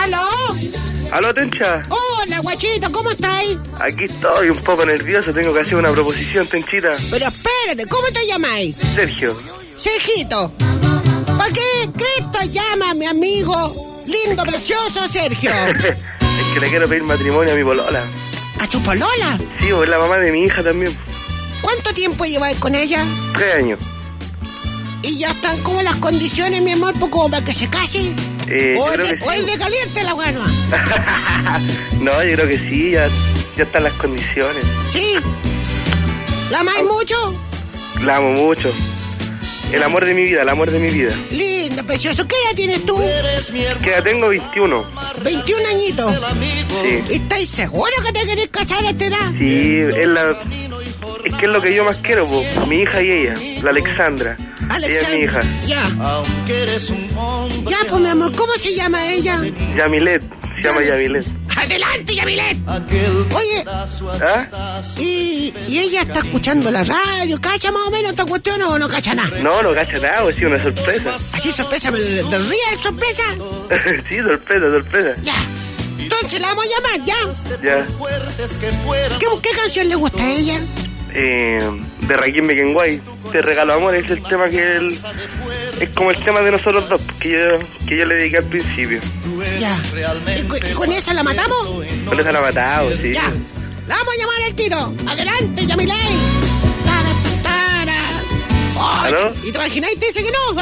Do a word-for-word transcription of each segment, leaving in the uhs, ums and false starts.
¿Aló? ¿Aló, Tencha? Hola, guachito, ¿cómo estáis? Aquí estoy un poco nervioso, tengo que hacer una proposición, Tenchita. Pero espérate, ¿cómo te llamáis? Sergio. Sergito. ¿Para qué Cristo llama a mi amigo lindo, precioso Sergio? Es que le quiero pedir matrimonio a mi polola. ¿A tu polola? Sí, o es la mamá de mi hija también. ¿Cuánto tiempo lleváis con ella? Tres años. ¿Y ya están como las condiciones, mi amor, pues como para que se case? Eh, ¿O, yo es creo de, que o sí. es de caliente la buena? No, yo creo que sí, ya, ya están las condiciones. ¿Sí? ¿La amáis mucho? La amo mucho. El amor de mi vida, el amor de mi vida. Lindo, precioso. ¿Qué edad tienes tú? Que ya tengo veintiuno. veintiún añitos. Sí. ¿Estáis seguros que te querés casar a esta edad? Sí, es la... Es que es lo que yo más quiero, po. Mi hija y ella, la Alexandra. Ella es mi hija. Ya. Ya, pues, mi amor, ¿cómo se llama ella? Yamilet, se llama Yamilet. ¡Adelante, Yamilet! Oye, ¿Ah? ¿y, ¿y ella está escuchando la radio? ¿Cacha más o menos esta cuestión o no cacha nada? No, no cacha nada, ha sido una sorpresa. ¿Así sorpresa del, del real sorpresa? Sí, sorpresa, sorpresa. Ya. Entonces la vamos a llamar, ¿ya? Ya. ¿Qué, qué canción le gusta a ella? Eh, de Raquel Mequenguay, Te regalo amor, es el tema que él... Es como el tema de nosotros dos, que yo, que yo le dediqué al principio. Ya. ¿Y con, y con esa la matamos? Con esa la ha matado, sí. Ya. La vamos a llamar al tiro. Adelante, Yamilei. Tara, tara. Oh, ¿Aló? ¿Y te imagináis? Te dice que no.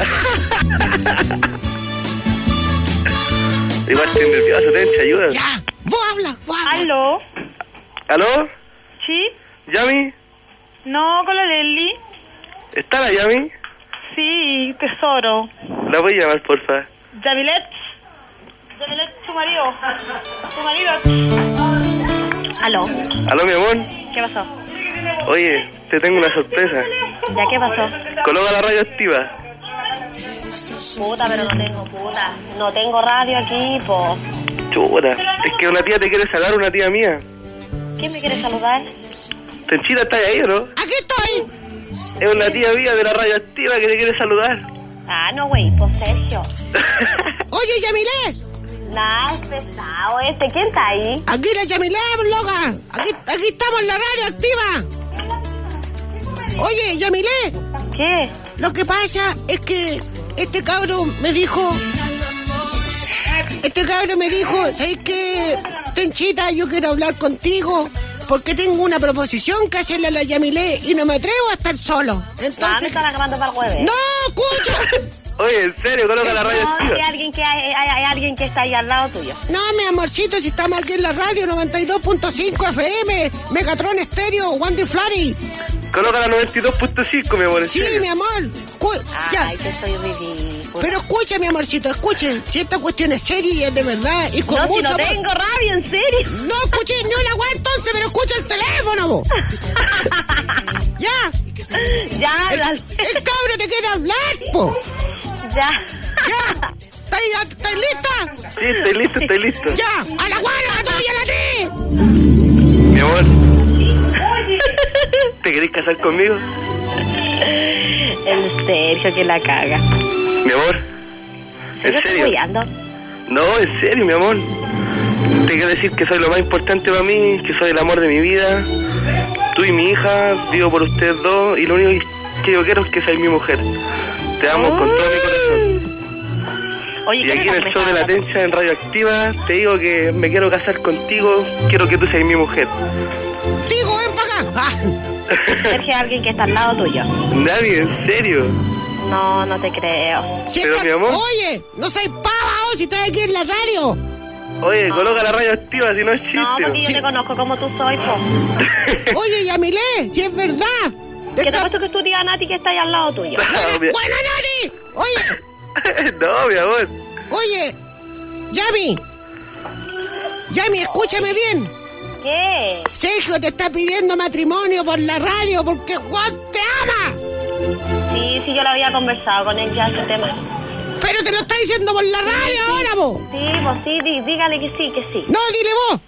Igual estoy nervioso, Tencha, ayuda. Ya. Vos habla, vos habla. ¿Aló? ¿Aló? ¿Sí? ¿Yami? No, con la Leli. ¿Está la Yami? Sí, tesoro. La voy a llamar, porfa. Yamilet. Yamilet, tu marido. Tu marido. ¿Aló? ¿Aló, mi amor? ¿Qué pasó? Oye, te tengo una sorpresa. ¿Ya qué pasó? Coloca la radio activa. Puta, pero no tengo puta. No tengo radio aquí, po. Chuta, es que una tía te quiere saludar, una tía mía. ¿Quién me quiere saludar? Tenchita, ¿está ahí o no? Aquí estoy. Es una tía mía de la radio activa que te quiere saludar. Ah, no, güey, pues Sergio. Oye, Yamilé. Nah, es pesado este. ¿Quién está ahí? Aquí la Yamilé, loca. Aquí, aquí estamos en la radio activa. Oye, Yamilé. ¿Qué? Lo que pasa es que este cabro me dijo... Este cabro me dijo, ¿sabes qué? Tenchita, yo quiero hablar contigo porque tengo una proposición que hacerle a la Yamilé y no me atrevo a estar solo. Ah, me Entonces... están acabando para el jueves. ¡No, escucha! Oye, en serio, coloca la radio No, activa. hay alguien que hay, hay, hay alguien que está ahí al lado tuyo. No, mi amorcito, si estamos aquí en la radio noventa y dos punto cinco F M, Megatron Estéreo, Wandy Flurry. Coloca la noventa y dos punto cinco, mi amor. en Sí, serio. mi amor. Cu- ya. Ay, que soy ridícula. Pero escucha, mi amorcito, escuche. Si esta cuestión es seria y es de verdad y con No, si mucho no amor- tengo radio, en serio. No escuché ni una weá entonces, pero escucha el teléfono, vos. Ya. Ya, El, la- el cabro te quiere hablar, po. ya. Ya. ¿Estáis estáis lista? Sí, estoy listo, estoy listo. Ya. A la guarda, a la tuya, a la ti. Mi amor, ¿te querés casar conmigo? En serio, que la caga. Mi amor, ¿En ¿en serio? apoyando? No, en serio, mi amor. Te quiero decir que soy lo más importante para mí, que soy el amor de mi vida. Tú y mi hija, vivo por ustedes dos, y lo único que yo quiero es que seas mi mujer. Te amo con todo mi corazón. Oye, Y ¿qué aquí me en el estás show de la hablando? Tencha, en Radioactiva, te digo que me quiero casar contigo, quiero que tú seas mi mujer. Digo, ven para acá. Ah. Sergio, alguien que está al lado tuyo. Nadie, en serio. No, no te creo. Si Pero, esta- mi amor. Oye, no seas pava, oh, si estás aquí en la radio. Oye, coloca la Radioactiva, si no es chiste. No, porque yo Sí. te conozco como tú soy, po. Oye, Yamilé, si es verdad. Que te Esta- apuesto que es tu tía Nati que está ahí al lado tuyo. No, mi- ¡Buena, Nani! Oye, no, mi amor. oye, Yami. Yami, escúchame bien. ¿Qué? Sergio te está pidiendo matrimonio por la radio porque Juan te ama. Sí, sí, yo lo había conversado con él ya ese tema. Pero te lo está diciendo por la radio ahora, vos. Sí, pues sí, dí- dígale que sí, que sí. No, dile vos.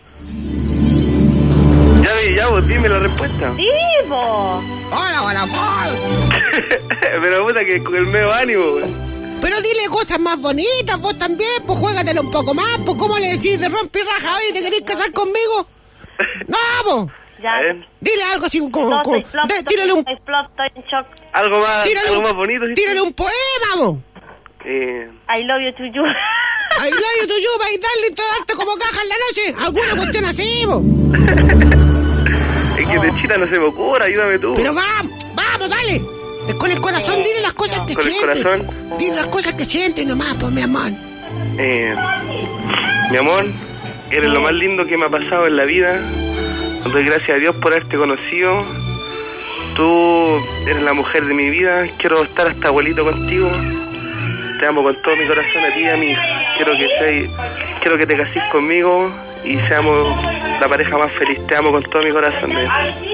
Ya vi, ya vos, dime la respuesta. Sí, po. Hola, hola, hola. Pero puta que con el medio ánimo, güey. Pero dile cosas más bonitas, vos también, pues juégatelo un poco más, pues ¿cómo le decís de rompe y raja, oye, te querés casar conmigo? No, pues. Ya. A ver, Dile algo así como... No, como- estoy flop, de- estoy, tírale un, estoy flop, estoy en shock. algo más, tírale algo un, más bonito. ¿sí? tírale un poema, vos. Eh, I love you to you. Ahí la tu yuba y darle todo darte como caja en la noche. Alguna cuestión así, vos. es que de chita no se me ocurre, ayúdame tú. Pero vamos, vamos, dale. Con el corazón, dile las cosas que Con el sientes. corazón. Dile las cosas que sientes nomás, pues, mi amor. Eh, mi amor, eres lo más lindo que me ha pasado en la vida. Doy gracias a Dios por haberte conocido. Tú eres la mujer de mi vida. Quiero estar hasta abuelito contigo. Te amo con todo mi corazón a ti y a mi hija. Quiero que seas, quiero que te cases conmigo y seamos la pareja más feliz. Te amo con todo mi corazón. De...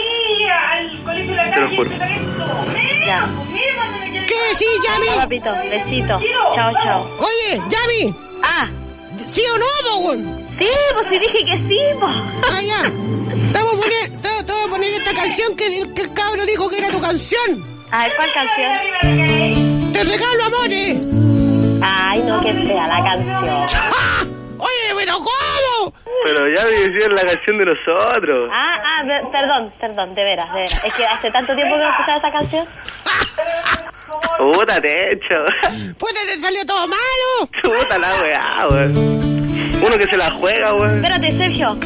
Te lo juro. Ya. ¿Qué? Sí, Chao, Yami. papito. Besito. Chao, chao. Oye, Yami. Ah, ¿Sí o no, po, weón? sí, pues sí dije que sí, pues. Ah, ya. Te vamos a poner, te, te vamos a poner esta canción que el, que el cabro dijo que era tu canción. A ver, ¿cuál canción? Te regalo, amores. Ay, no, qué fea la canción. ¡Ah! Oye, pero ¿cómo? Pero ya me hicieron la canción de nosotros. Ah, ah, ve- perdón, perdón, de veras, de veras. Es que hace tanto tiempo que no escuchaba esta canción. Puta, te echo. Pues te salió todo malo. Puta la weá, weón. Uno que se la juega, weón. Espérate, Sergio.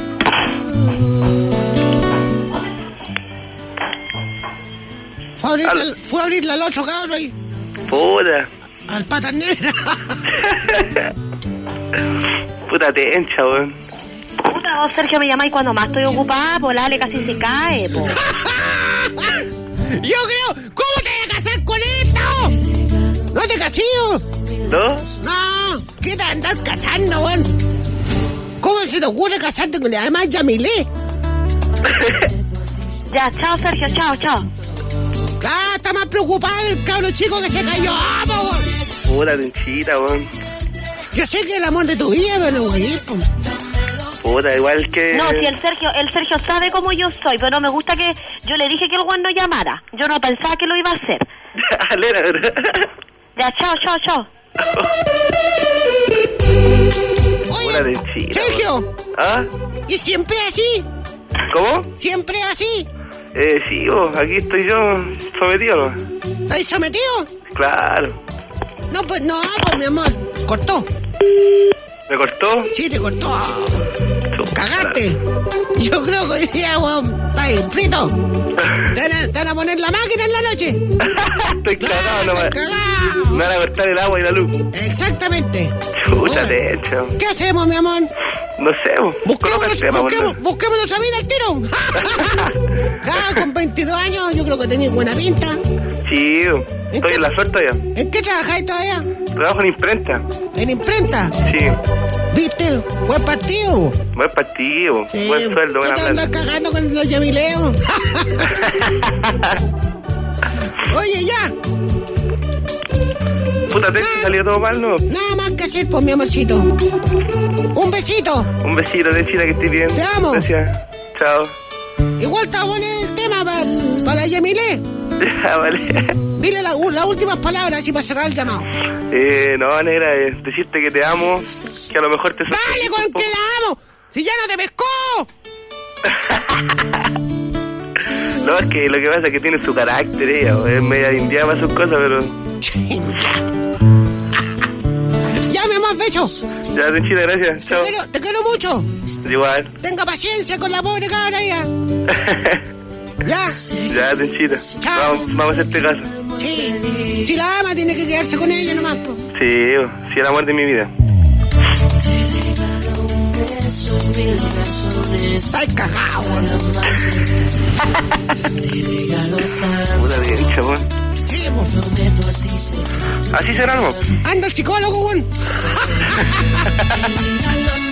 Fue a abrir, Al- la, fue a abrir la locho, cabrón, ahí. Puta. Al patas negras. Puta tencha, weón. Puta, vos, Sergio, me llamáis cuando más estoy ocupada, pues la Ale casi se cae, po. Yo creo, ¿cómo te vas a casar con esto? ¿No te casío? ¿No? No, ¿qué te andas casando, weón? ¿Cómo se te ocurre casarte con además Yamilé? Ya, chao, Sergio, chao, chao. Ah, está más preocupado el cabro chico que se cayó. ¡Vamos, weón! Puta tenchita, weón. Yo sé que es el amor de tu vida, pero güey, pues. Puta, igual que... No, si el Sergio, el Sergio sabe cómo yo soy, pero no me gusta que yo le dije que el Juan no llamara. Yo no pensaba que lo iba a hacer. Alera, ¿verdad? Ya, chao, chao, chao. Puta Oye, tenchita. Sergio, weón. ¿Ah? ¿y siempre así? ¿Cómo? ¿Siempre así? Eh, sí, vos, aquí estoy yo sometido, ¿no? ¿Estás sometido? Claro. No, pues no, pues mi amor. Cortó. ¿Me cortó? Sí, te cortó. Cagaste. Yo creo que hoy día, weón, está ahí, frito. Te van, a, te van a poner la máquina en la noche. Estoy cagado, no Estás me... cagado. Me van a cortar el agua y la luz. Exactamente. Puta Oye, tencha. ¿qué hacemos, mi amor? No sé, vos. Busquemos, Coloca el tema, busquemos, boludo. busquemos nuestra vida al tiro. Claro, con veintidós años yo creo que tenéis buena pinta. Sí, vos. Estoy en la suerte ya. ¿En qué trabajáis todavía? Trabajo en imprenta. ¿En imprenta? Sí. ¿Viste? Buen partido. Buen partido. Sí. Buen sueldo, ¿Qué buena te plata. andas cagando con los Yamileos? Oye, ya. Puta tencha, salió todo mal, ¿no? Nada más que hacer, pues, mi amorcito. Un besito. Un besito, tenchita, que estés bien. Te amo. Gracias. Chao. Igual te voy a poner el tema para pa la Yamile. Ya, vale. Dile la- las últimas palabras así para cerrar el llamado. Eh, no, negra, eh, decirte que te amo, que a lo mejor te... ¡Dale con que la amo! ¡Si ya no te pescó! No, es que lo que pasa es que tiene su carácter ella, o es media indiana para sus cosas, pero... Ya, mi amor, beso. Ya, tenchita, gracias. Te Chao. quiero, te quiero mucho. Igual. Tenga paciencia con la pobre cabra ya. Ya. Ya, tenchita. Chao. Vamos, vamos a hacerte caso. Sí. Si la ama, tiene que quedarse con ella nomás, po. Sí, sí, el amor de mi vida. Está cagado, weón. Puta bien, chabón. Sí, po. Así será, ¿no? Anda el psicólogo, weón.